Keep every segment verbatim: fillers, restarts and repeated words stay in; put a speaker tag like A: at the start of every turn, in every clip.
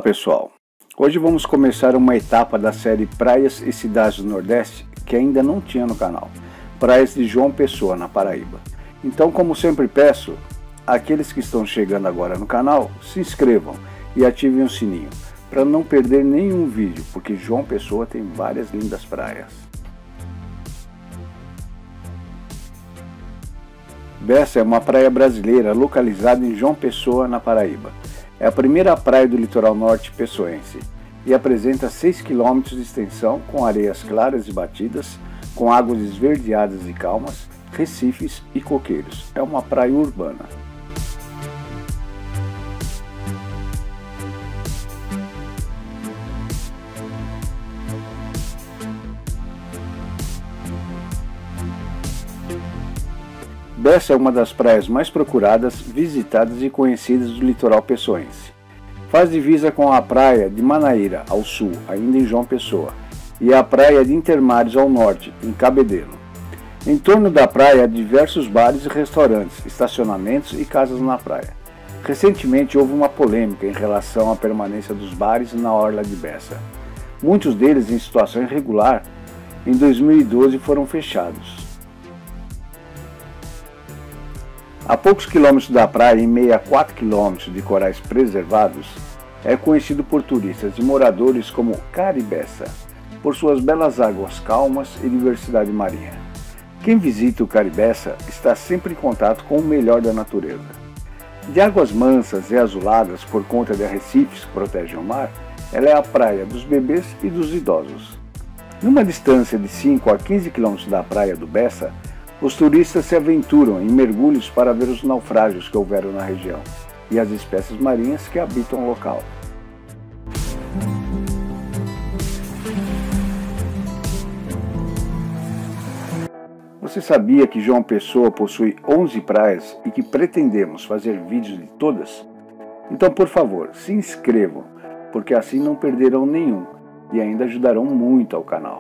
A: pessoal, hoje vamos começar uma etapa da série Praias e Cidades do Nordeste que ainda não tinha no canal, Praias de João Pessoa, na Paraíba. Então, como sempre peço, aqueles que estão chegando agora no canal, se inscrevam e ativem o sininho, para não perder nenhum vídeo, porque João Pessoa tem várias lindas praias. Bessa é uma praia brasileira localizada em João Pessoa, na Paraíba. É a primeira praia do litoral norte pessoense e apresenta seis quilômetros de extensão com areias claras e batidas, com águas esverdeadas e calmas, recifes e coqueiros. É uma praia urbana. Bessa é uma das praias mais procuradas, visitadas e conhecidas do litoral pessoense. Faz divisa com a praia de Manaíra, ao sul, ainda em João Pessoa, e a praia de Intermares, ao norte, em Cabedelo. Em torno da praia há diversos bares e restaurantes, estacionamentos e casas na praia. Recentemente houve uma polêmica em relação à permanência dos bares na orla de Bessa. Muitos deles, em situação irregular, em dois mil e doze foram fechados. A poucos quilômetros da praia, em meio a quatro quilômetros de corais preservados, é conhecido por turistas e moradores como Caribessa, por suas belas águas calmas e diversidade marinha. Quem visita o Caribessa está sempre em contato com o melhor da natureza. De águas mansas e azuladas por conta de arrecifes que protegem o mar, ela é a praia dos bebês e dos idosos. Numa distância de cinco a quinze quilômetros da praia do Bessa, os turistas se aventuram em mergulhos para ver os naufrágios que houveram na região e as espécies marinhas que habitam o local. Você sabia que João Pessoa possui onze praias e que pretendemos fazer vídeos de todas? Então, por favor, se inscrevam, porque assim não perderão nenhum e ainda ajudarão muito ao canal.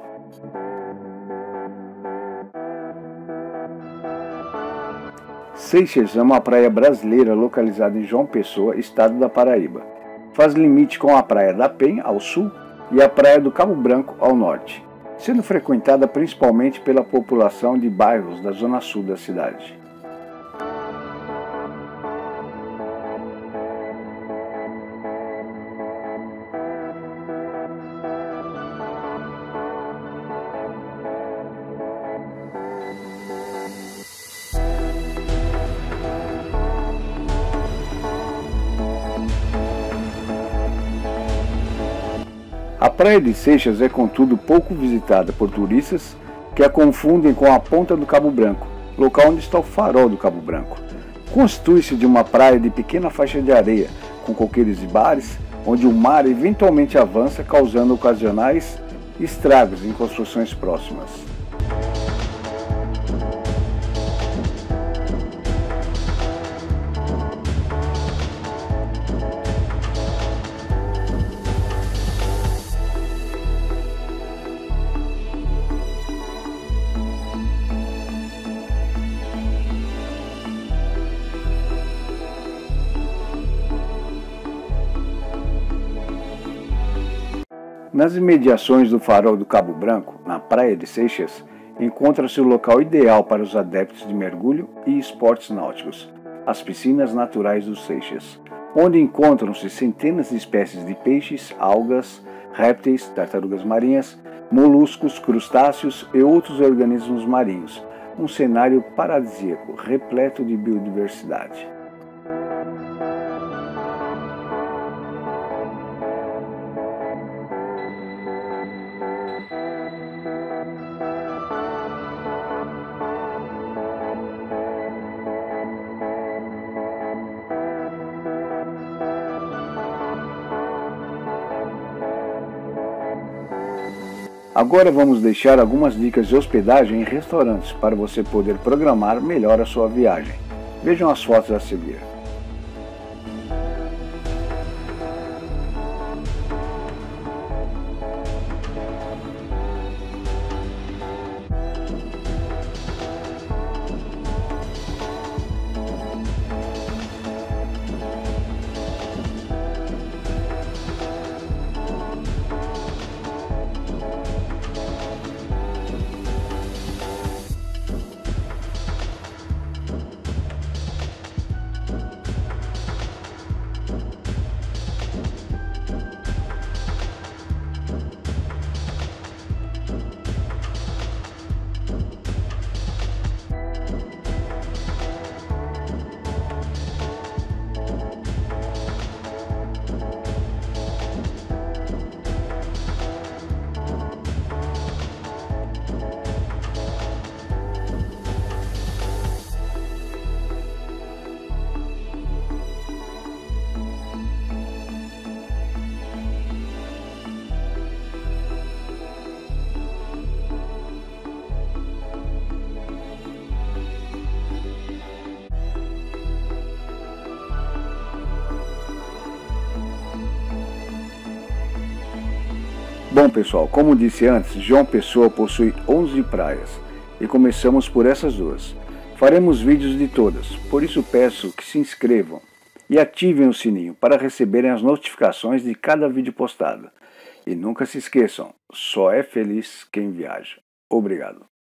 A: Seixas é uma praia brasileira localizada em João Pessoa, estado da Paraíba. Faz limite com a Praia da Penha, ao sul, e a Praia do Cabo Branco, ao norte, sendo frequentada principalmente pela população de bairros da zona sul da cidade. A praia de Seixas é, contudo, pouco visitada por turistas que a confundem com a Ponta do Cabo Branco, local onde está o farol do Cabo Branco. Constitui-se de uma praia de pequena faixa de areia, com coqueiros e bares, onde o mar eventualmente avança, causando ocasionais estragos em construções próximas. Nas imediações do farol do Cabo Branco, na praia de Seixas, encontra-se o local ideal para os adeptos de mergulho e esportes náuticos, as piscinas naturais dos Seixas, onde encontram-se centenas de espécies de peixes, algas, répteis, tartarugas marinhas, moluscos, crustáceos e outros organismos marinhos, um cenário paradisíaco, repleto de biodiversidade. Agora vamos deixar algumas dicas de hospedagem em restaurantes para você poder programar melhor a sua viagem. Vejam as fotos a seguir. Bom pessoal, como disse antes, João Pessoa possui onze praias e começamos por essas duas. Faremos vídeos de todas, por isso peço que se inscrevam e ativem o sininho para receberem as notificações de cada vídeo postado. E nunca se esqueçam, só é feliz quem viaja. Obrigado.